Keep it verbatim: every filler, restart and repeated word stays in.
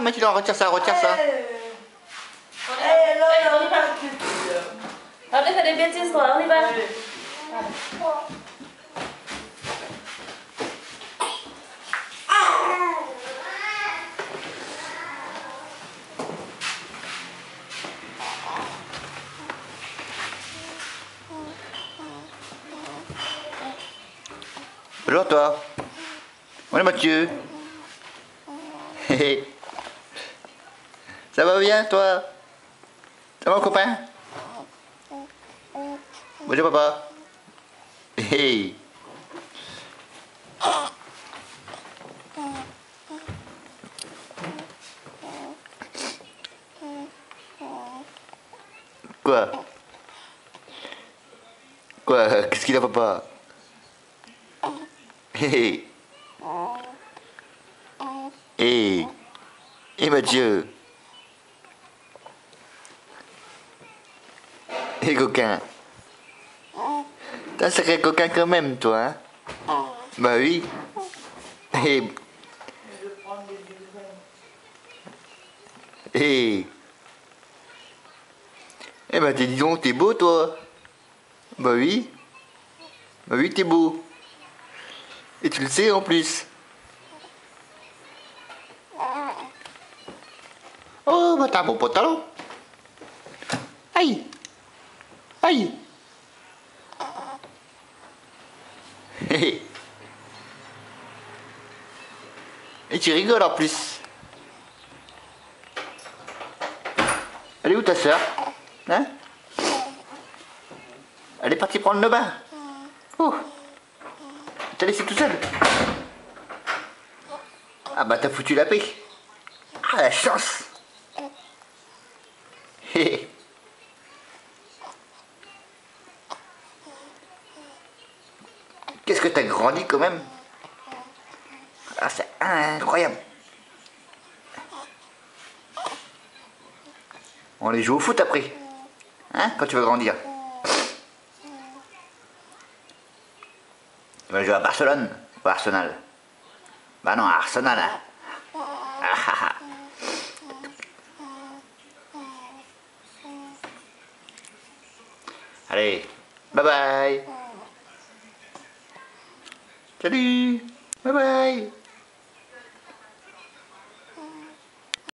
maintenant, retire ça, retire ça. Eh, là, on y va. On fait des bêtises, toi, on y va. Bonjour toi. On est Mathieu. Ça va bien toi? Ça va mon copain? Bonjour papa. Hey. Quoi? Quoi? Qu'est-ce qu'il a papa? Hey. Hey. Hey Mathieu. Hey coquin. T'es un sacré coquin quand même toi hein? Bah oui. Hey. Hey. Eh bah dis donc, t'es beau toi. Bah oui. Bah oui t'es beau. Et tu le sais en plus. Oh bah t'as un beau pantalon. Aïe. Aïe. Et tu rigoles en plus. Elle est où ta soeur? Hein? Elle est partie prendre le bain. Oh. T'as laissé tout seul? Ah bah t'as foutu la paix. Ah la chance. Qu'est-ce que t'as grandi quand même? Ah c'est incroyable. On les joue au foot après. Hein? Quand tu vas grandir. Tu vas jouer à Barcelone ou à Arsenal? Bah non, à Arsenal hein. Ah, ah, ah. Allez, bye bye. Salut, bye bye.